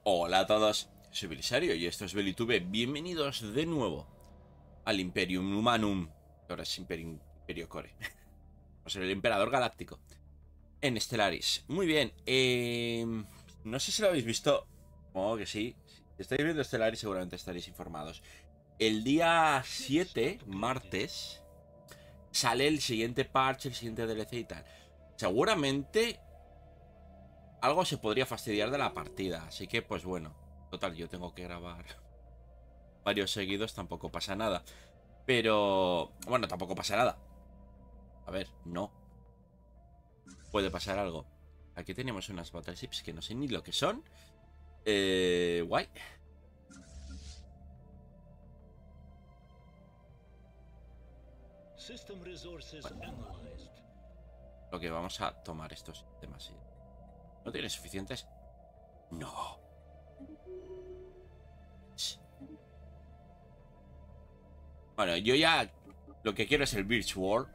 Hola a todos, soy Belisario y esto es Belitube. Bienvenidos de nuevo al Imperium Humanum. Ahora es Imperio Core. O sea, el Emperador Galáctico. En Stellaris. Muy bien. No sé si lo habéis visto. Supongo que sí. Si estáis viendo Stellaris seguramente estaréis informados. El día 7, martes, sale el siguiente parche, el siguiente DLC y tal. Seguramente algo se podría fastidiar de la partida. Así que, pues bueno. Total, yo tengo que grabar varios seguidos, tampoco pasa nada. Pero, bueno, tampoco pasa nada. A ver, no. Puede pasar algo. Aquí tenemos unas battleships que no sé ni lo que son. Guay. Bueno, lo que vamos a tomar estos sistemas. ¿No tienes suficientes? No. Bueno, yo ya lo que quiero es el Birch World.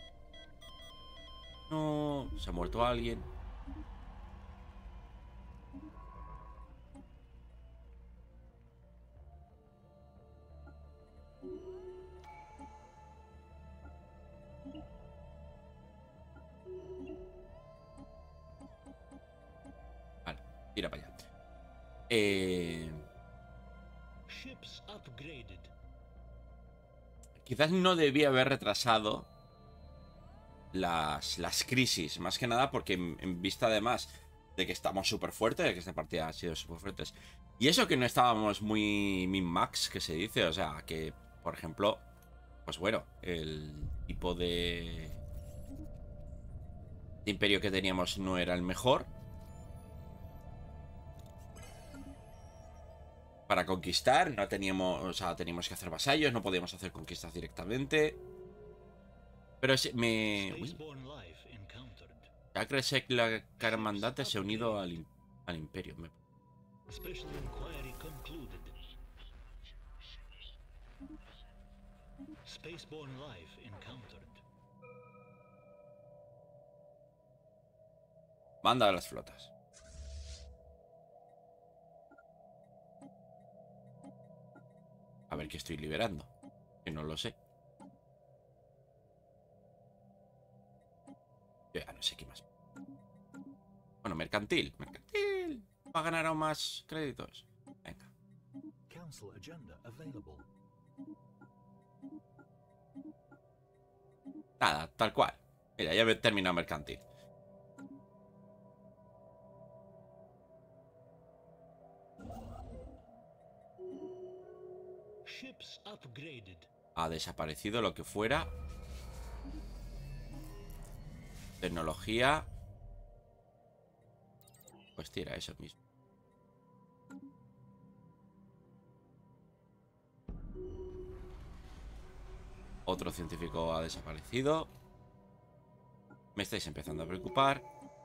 No, se ha muerto alguien. Vale, tira para allá. Quizás no debía haber retrasado las crisis, más que nada porque en vista además de que estamos súper fuertes, de que esta partida ha sido súper fuertes, y eso que no estábamos muy min-max, que se dice, o sea, que, por ejemplo, pues bueno, el tipo de imperio que teníamos no era el mejor para conquistar, no teníamos, o sea, teníamos que hacer vasallos, no podíamos hacer conquistas directamente, pero Uy, ya crees que la Caramandate se ha unido al imperio. Manda a las flotas. A ver qué estoy liberando. Que no lo sé. Yo ya no sé qué más. Bueno, mercantil. Mercantil. Va a ganar aún más créditos. Venga. Nada, tal cual. Mira, ya he terminado mercantil. Ha desaparecido lo que fuera. Tecnología. Pues tira eso mismo. Otro científico ha desaparecido. Me estáis empezando a preocupar.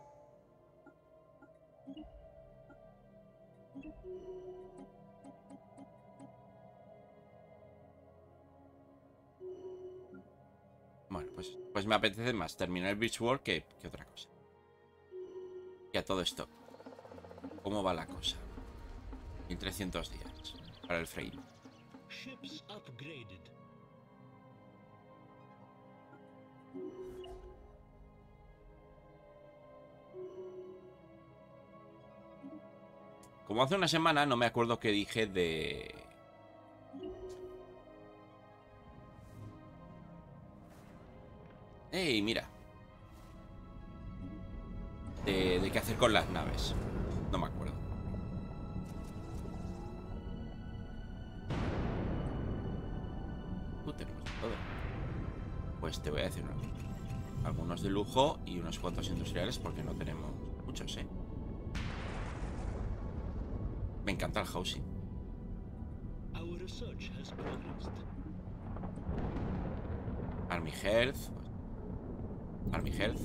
Bueno, pues me apetece más terminar el Beach World que otra cosa. Y a todo esto, ¿cómo va la cosa? 1300 días para el frame. Como hace una semana, no me acuerdo qué dije de... ¡Ey, mira! De qué hacer con las naves. No me acuerdo. Tenemos todo. Pues te voy a decir una cosa. Algunos de lujo y unos cuantos industriales porque no tenemos muchos, ¿eh? Me encanta el housing. Army Health. Army Health.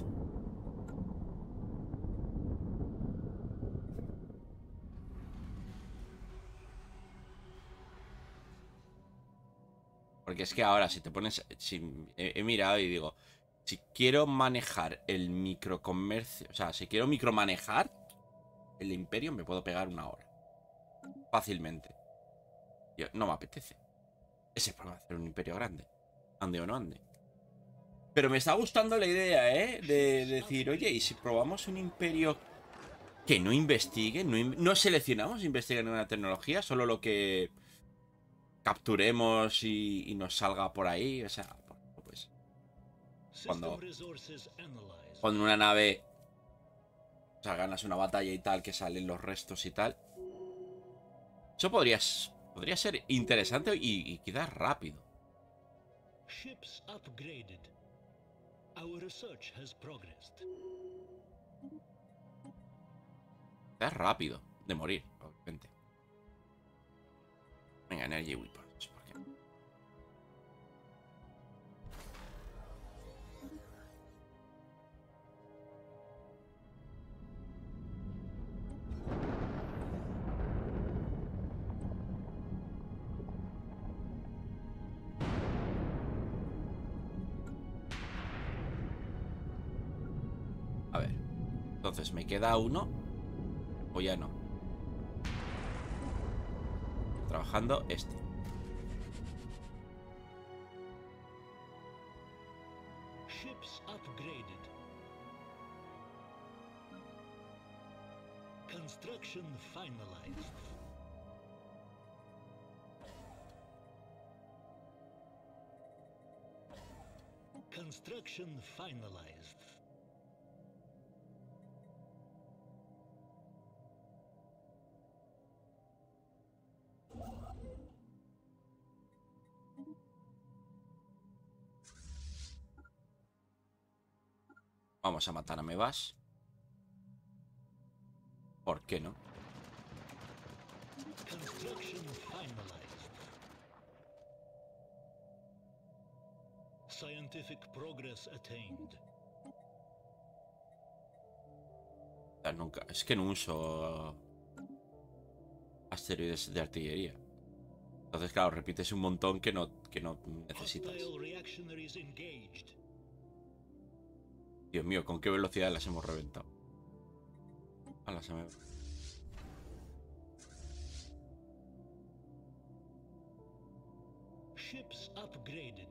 Porque es que ahora si te pones... Si, he mirado y digo... Si quiero manejar el microcomercio... O sea, si quiero micromanejar el imperio me puedo pegar una hora. fácilmente. Yo, no me apetece. Ese es para hacer un imperio grande. Ande o no ande. Pero me está gustando la idea, ¿eh? De decir, oye, ¿y si probamos un imperio que no investigue? No seleccionamos, investiguen una tecnología, solo lo que capturemos y nos salga por ahí. O sea, pues cuando una nave, o sea, ganas una batalla y tal, que salen los restos y tal. Eso podría ser interesante y quizás rápido. Ships upgraded. Our research has progressed. Quizás rápido de morir, obviamente. Venga, Energy Weapons. ¿Por qué? A ver. Entonces, ¿me queda uno? ¿O ya no? Trabajando este. Ships upgraded. Construction finalized. Construction finalized. Vamos a matar a Mebas. ¿Por qué no? Construction finalized. Scientific progress attained. Nunca. Es que no uso asteroides de artillería. Entonces, claro, repites un montón que no necesitas. Dios mío, ¿con qué velocidad las hemos reventado? Se me... Ships upgraded.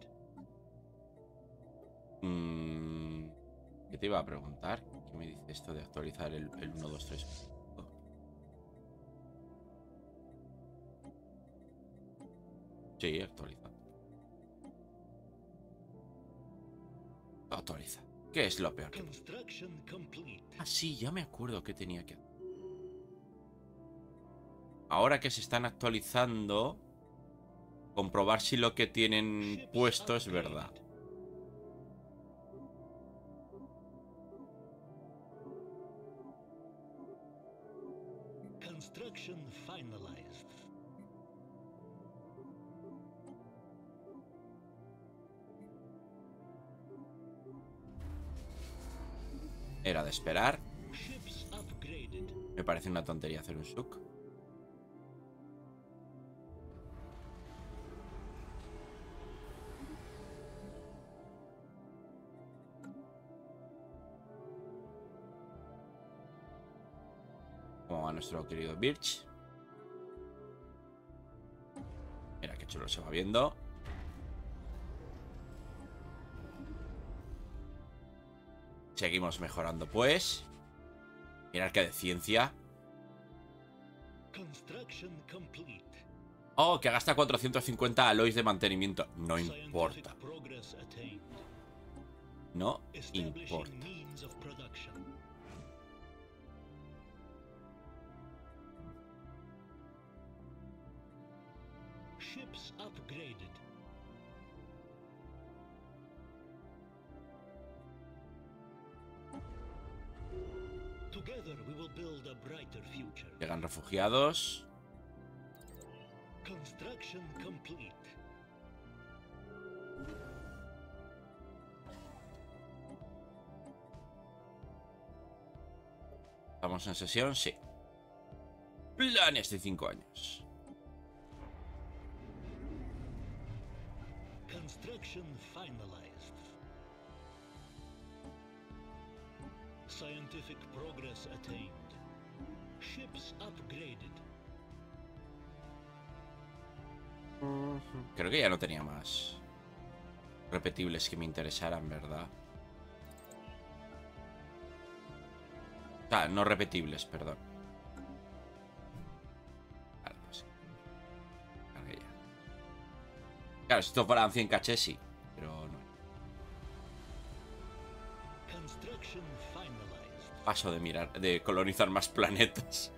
¿Qué te iba a preguntar? ¿Qué me dice esto de actualizar el 1, 2, 3? Sí, actualiza. Actualiza. ¿Qué es lo peor? Ah, sí, ya me acuerdo que tenía que... Ahora que se están actualizando, comprobar si lo que tienen puesto es verdad. Construction finalized. Era de esperar. Ships upgraded. Me parece una tontería hacer un suk. Como va nuestro querido Birch. Mira qué chulo se va viendo. Seguimos mejorando, pues. Mirad qué de ciencia. Oh, que gasta 450 aloys de mantenimiento. No importa. No importa. Ships upgraded. Together we will build a brighter future. Llegan refugiados. Construction complete. ¿Estamos en sesión? Sí. Planes de 5 años. Construction finalized. Scientific progress attained. Ships upgraded. Creo que ya no tenía más repetibles que me interesaran, ¿verdad? O sea, no repetibles, perdón. Vale, pues cargué ya. Claro, si esto fueran 100 cachés, sí. Pero no. Construction finalized. Paso de mirar, de colonizar más planetas.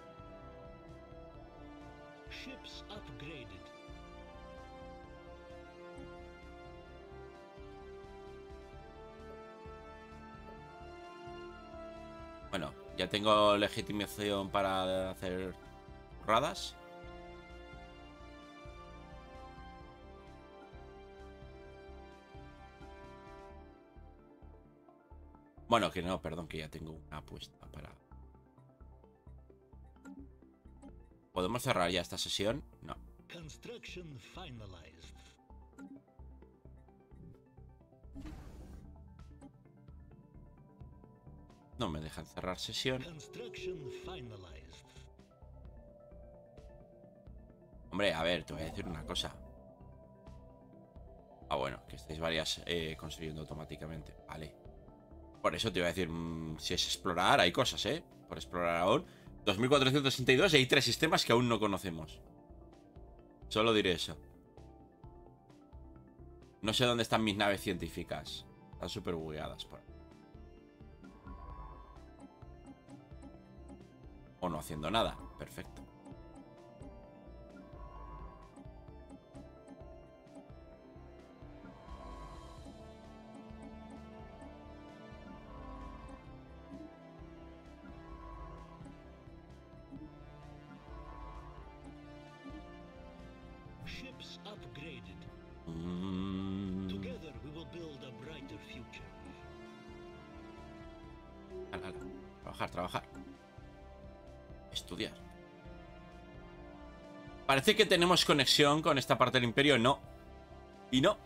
Ships upgraded. Bueno, ya tengo legitimación para hacer radas. Bueno, que no, perdón, que ya tengo una apuesta para... ¿Podemos cerrar ya esta sesión? No. Construction finalized. No me dejan cerrar sesión. Construction finalized. Hombre, a ver, te voy a decir una cosa. Ah, bueno, que estáis varias construyendo automáticamente. Vale. Por eso te iba a decir, si es explorar, hay cosas, ¿eh? Por explorar aún. 2462 y hay 3 sistemas que aún no conocemos. Solo diré eso. No sé dónde están mis naves científicas. Están súper bugueadas por ahí. O no haciendo nada. Perfecto. Ships upgraded. Mm. Together we will build a brighter future. Ala, ala. Trabajar, trabajar. Estudiar. Parece que tenemos conexión con esta parte del imperio. No. Y no.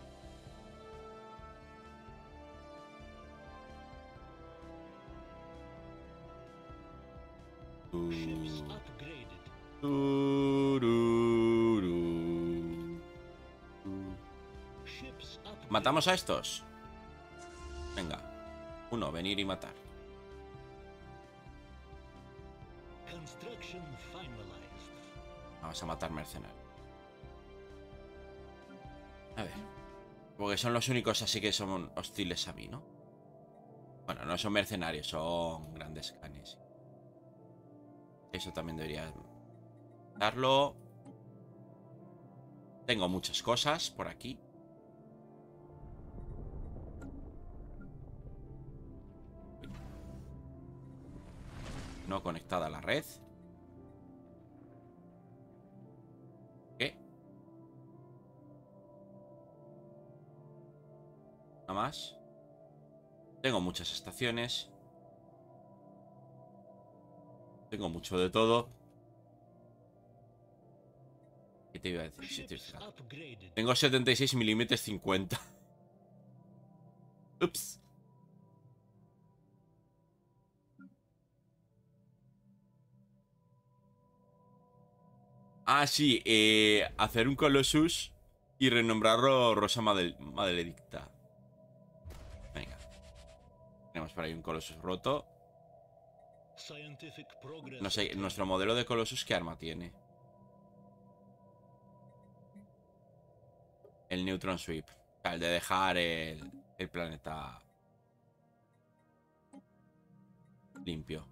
Ships upgraded. Ships upgraded. ¿Matamos a estos? Venga. Uno, venir y matar. Construction finalized. Vamos a matar mercenarios. A ver. Porque son los únicos así que son hostiles a mí, ¿no? Bueno, no son mercenarios, son grandes canes. Eso también debería darlo. Tengo muchas cosas por aquí. No conectada a la red. ¿Qué? Nada más. Tengo muchas estaciones. Tengo mucho de todo. ¿Qué te iba a decir? Sí, Ships upgraded. tengo 76 milímetros 50. Ups. Ah, sí, hacer un Colossus y renombrarlo Rosa Maledicta. Venga. Tenemos por ahí un Colossus roto. Scientific progress. No sé, nuestro modelo de Colossus, ¿qué arma tiene? El Neutron Sweep. O sea, el de dejar el planeta limpio.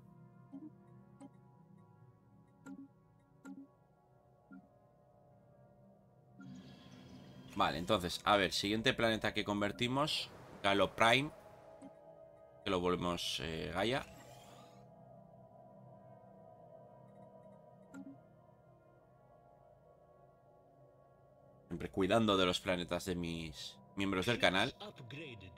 Vale, entonces, a ver, siguiente planeta que convertimos, Galo Prime, que lo volvemos Gaia. Siempre cuidando de los planetas de mis miembros del canal. Ships upgraded.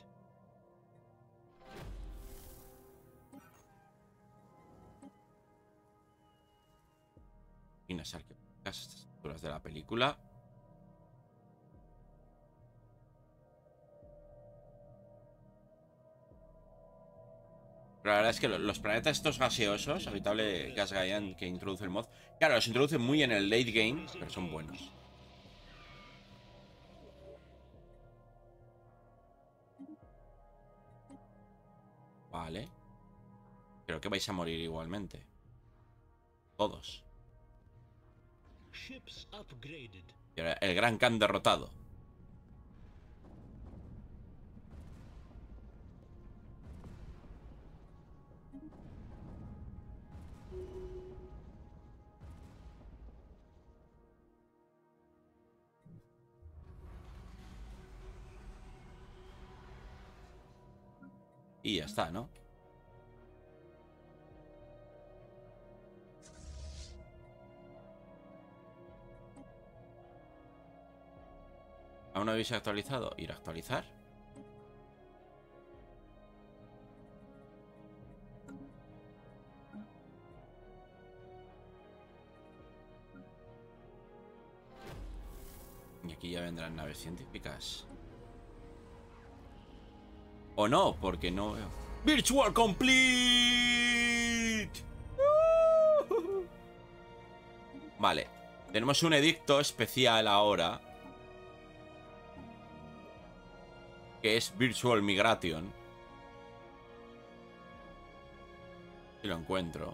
Finas arqueológicas a estas alturas de la película. Pero la verdad es que los planetas estos gaseosos, habitable gas Gaian que introduce el mod, claro, los introduce muy en el late game, pero son buenos. Vale. Creo que vais a morir igualmente. Todos. Ships upgraded. Y ahora el Gran Khan derrotado. Y ya está, ¿no? ¿Aún no habéis actualizado? Ir a actualizar. Y aquí ya vendrán naves científicas. O no, porque no veo. ¡Virtual Complete! Vale. Tenemos un edicto especial ahora. Que es Virtual Migration. Si lo encuentro.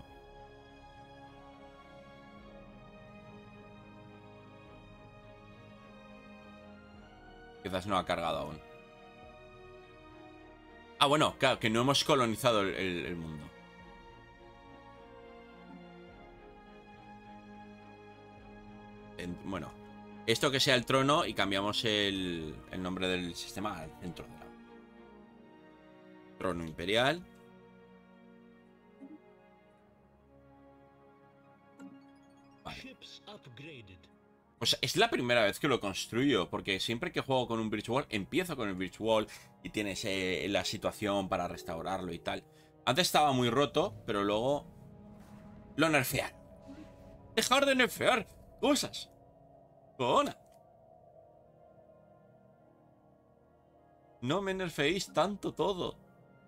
Quizás no ha cargado aún. Ah, bueno, claro, que no hemos colonizado el mundo. Bueno, esto que sea el trono y cambiamos el nombre del sistema al centro de la... Trono imperial. Vale. Ships upgraded. Pues es la primera vez que lo construyo, porque siempre que juego con un Virtual, empiezo con el Virtual y tienes la situación para restaurarlo y tal. Antes estaba muy roto, pero luego lo nerfearon. Dejar de nerfear cosas. Cona. No me nerfeéis tanto todo.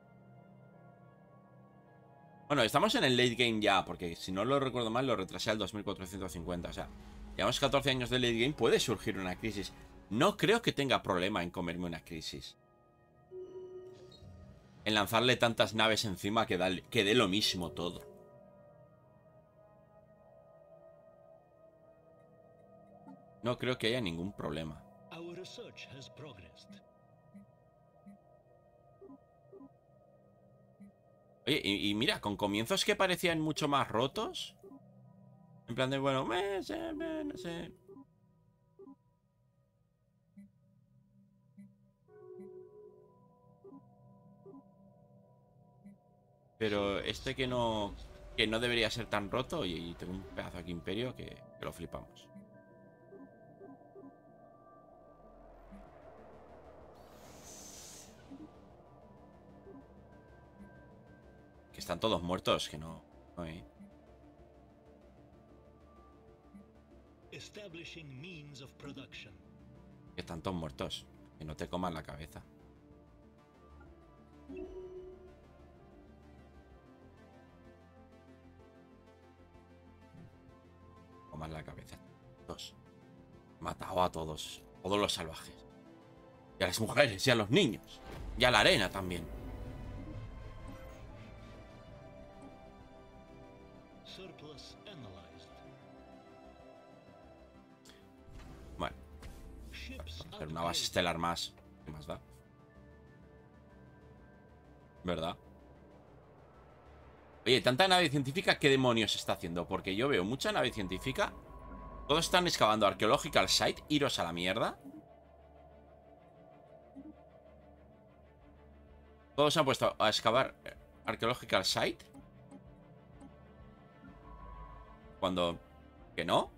Bueno, estamos en el late game ya, porque si no lo recuerdo mal, lo retrasé al 2450. O sea, llevamos 14 años de late game, puede surgir una crisis. No creo que tenga problema en comerme una crisis. En lanzarle tantas naves encima que dé lo mismo todo. No creo que haya ningún problema. Our research has progressed. Oye, y mira, con comienzos que parecían mucho más rotos. En plan de, bueno, no sé. Pero este que no debería ser tan roto y tengo un pedazo aquí imperio que lo flipamos. Que están todos muertos, que no hay. Establishing means of production. Que están todos muertos. Que no te coman la cabeza. Coman la cabeza. Todos. Matado a todos. Todos los salvajes. Y a las mujeres, y a los niños. Y a la arena también. Surplus analyzed. Bueno, Ships hacer una base upgraded. estelar más. ¿Qué más da? ¿Verdad? Oye, tanta nave científica, ¿qué demonios está haciendo? Porque yo veo mucha nave científica. Todos están excavando Archaeological Site. Iros a la mierda. Todos se han puesto a excavar Archaeological Site. Cuando... ¿Que no?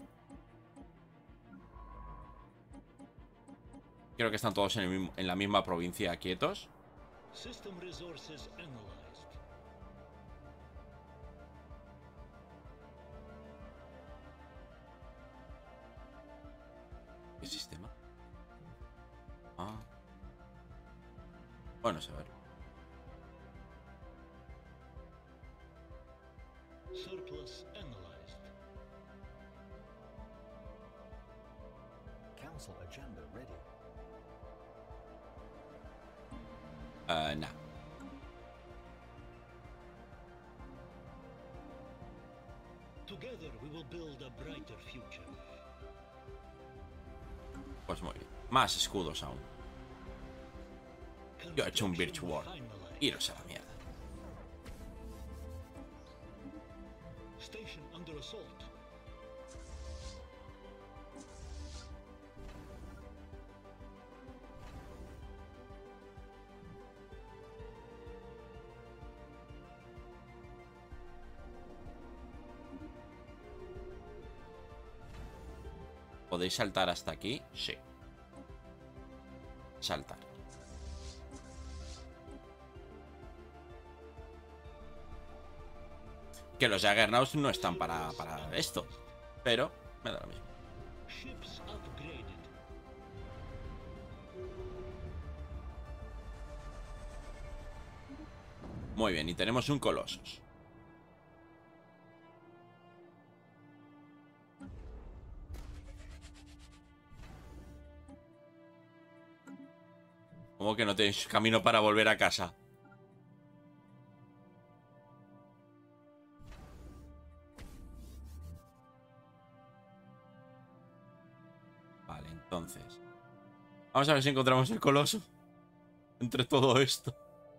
Creo que están todos en la misma provincia quietos. System resources analyzed. ¿Qué sistema? Ah. Bueno, a ver. Surplus analyzed. Council agenda ready. Nah. Together we will build a brighter future. Pues muy bien. Más escudos aún. Yo he hecho un Birch Ward. Iros a la mierda. Station under assault. ¿Podéis saltar hasta aquí? Sí. Saltar. Que los Jaggernauts no están para esto. Pero me da lo mismo. Ships upgraded. Muy bien, y tenemos un Colossus. ¿Cómo que no tenéis camino para volver a casa? Vale, entonces. Vamos a ver si encontramos el coloso. Entre todo esto.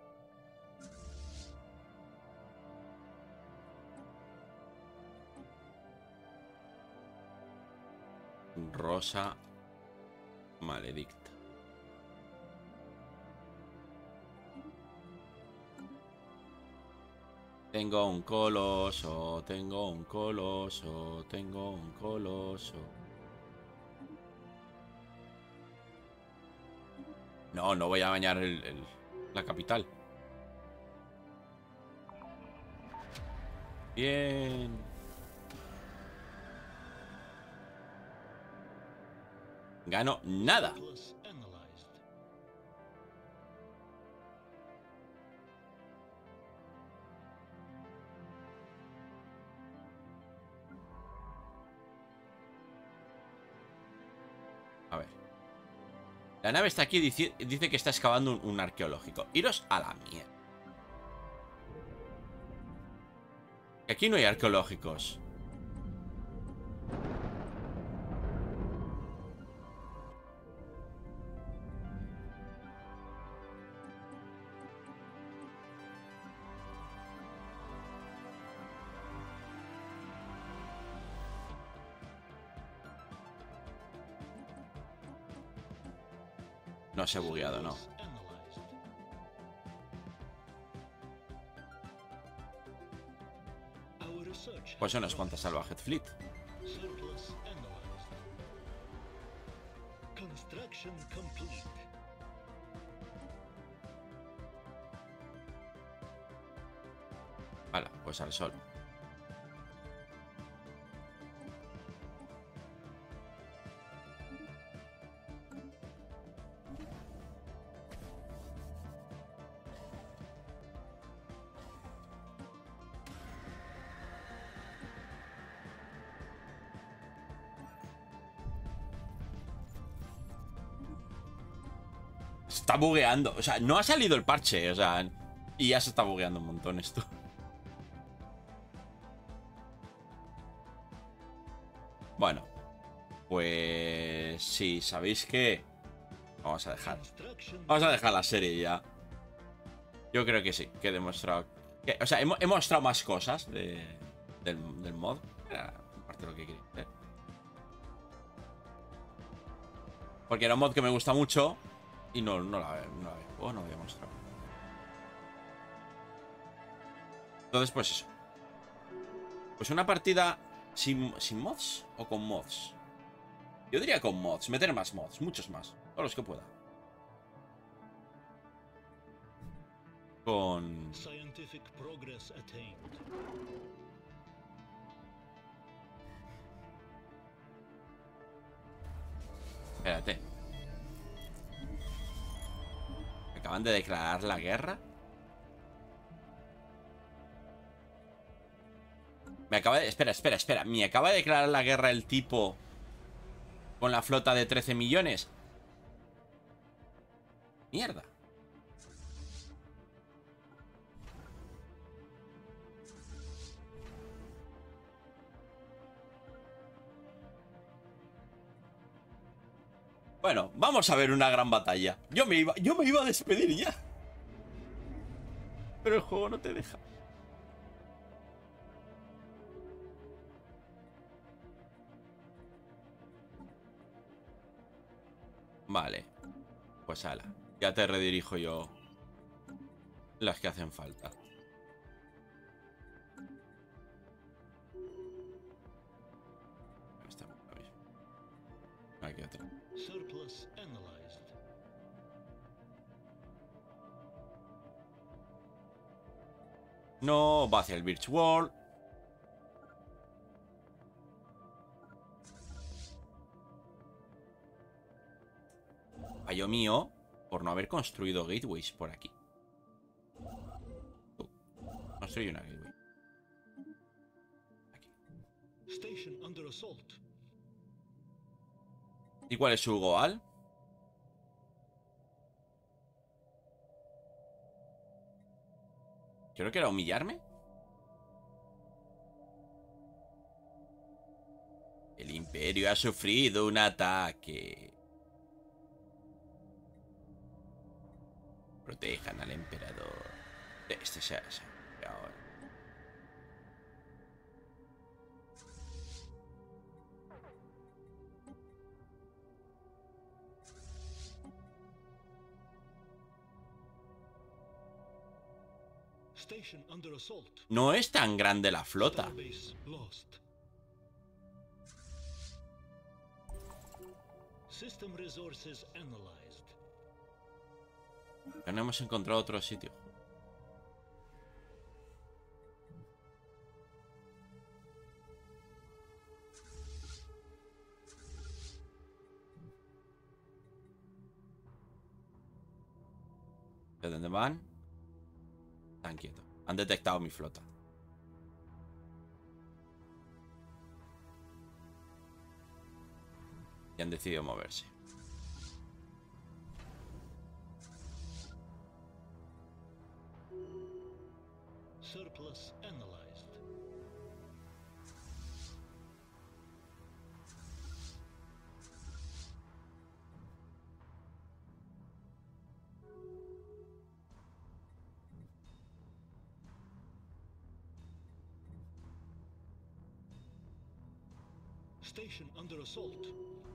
Rosa maledicta. Tengo un coloso, tengo un coloso, tengo un coloso. No, no voy a bañar la capital. Bien. Gano nada. Surplus analyzed. A ver. La nave está aquí, dice que está excavando un arqueológico. Iros a la mierda. Aquí no hay arqueológicos. No se ha bugueado, no. Surplus analyzed. Our research Pues has unas cuantas Salvage Fleet. Surplus analyzed. Construction complete. Hala, pues al sol. Está bugueando. O sea, no ha salido el parche. O sea, y ya se está bugueando un montón esto. Bueno. Pues... sí, ¿sabéis qué? Vamos a dejar. Construction. Vamos a dejar la serie ya. Yo creo que sí, que he demostrado... o sea, he mostrado más cosas del mod. Era parte de lo que quería hacer. Porque era un mod que me gusta mucho. Y no la había mostrado. Entonces, pues eso. Pues una partida sin mods o con mods. Yo diría con mods, meter más mods, muchos más. Todos los que pueda. Con... Scientific progress attained. Espérate. ¿Me acaban de declarar la guerra? Me acaba de... Espera. ¿Me acaba de declarar la guerra el tipo con la flota de 13 millones? Mierda. Bueno, vamos a ver una gran batalla. Yo me iba a despedir ya. Pero el juego no te deja. Vale. Pues ala. Ya te redirijo yo las que hacen falta. Aquí otra. Surplus analyzed. No, va hacia el Birch World. Fallo mío por no haber construido gateways por aquí. Construye una gateway. Aquí. Station under assault. ¿Y cuál es su goal? Creo que era humillarme. El imperio ha sufrido un ataque. Protejan al emperador. Este se ahora. Station under assault. No es tan grande la flota. Starbase lost. System resources analyzed. Ya no hemos encontrado otro sitio. ¿De dónde van? Están quietos. Han detectado mi flota. Y han decidido moverse. Surplus analyzed. Station under assault.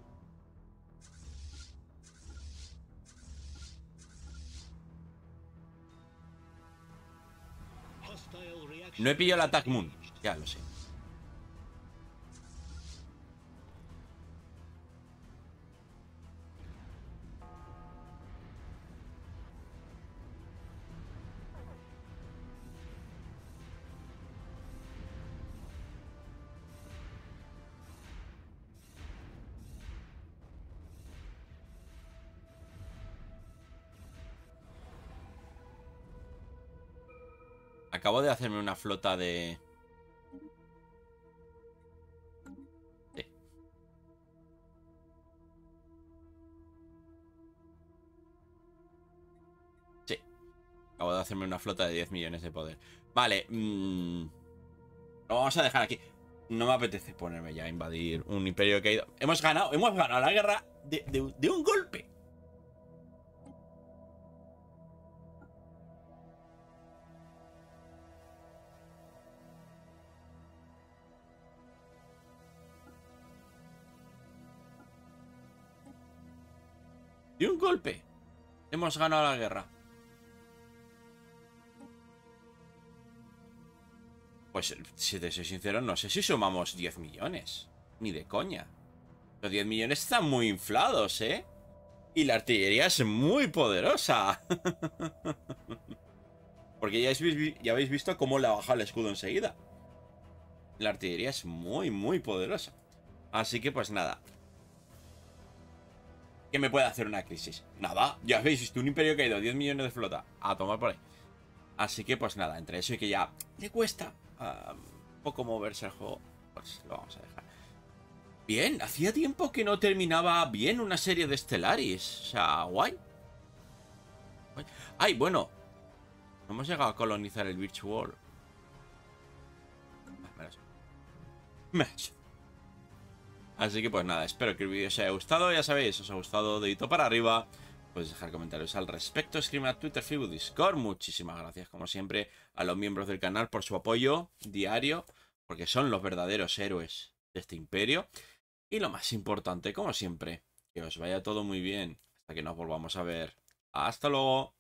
Hostile reaction. No he pillado el Attack Moon. Ya lo sé. Acabo de hacerme una flota de... Sí. Sí. Acabo de hacerme una flota de 10 millones de poder. Vale. Lo vamos a dejar aquí. No me apetece ponerme ya a invadir un imperio que ha ido... Hemos ganado la guerra de un golpe. De un golpe. Hemos ganado la guerra. Pues, si te soy sincero, no sé si sumamos 10 millones. Ni de coña. Los 10 millones están muy inflados, ¿eh? Y la artillería es muy poderosa. Porque ya habéis visto cómo le ha bajado el escudo enseguida. La artillería es muy, muy poderosa. Así que, pues nada. ¿Qué me puede hacer una crisis? Nada, ya habéis visto un imperio que ha ido 10 millones de flota. A tomar por ahí. Así que pues nada, entre eso y que ya le cuesta un poco moverse el juego, pues lo vamos a dejar. Bien, hacía tiempo que no terminaba bien una serie de Stellaris. O sea, guay. Ay, bueno. No hemos llegado a colonizar el Birch World. Así que pues nada, espero que el vídeo os haya gustado. Ya sabéis, os ha gustado, dedito para arriba. Podéis dejar comentarios al respecto, escribirme a Twitter, Facebook, Discord. Muchísimas gracias, como siempre, a los miembros del canal por su apoyo diario, porque son los verdaderos héroes de este imperio. Y lo más importante, como siempre, que os vaya todo muy bien. Hasta que nos volvamos a ver. ¡Hasta luego!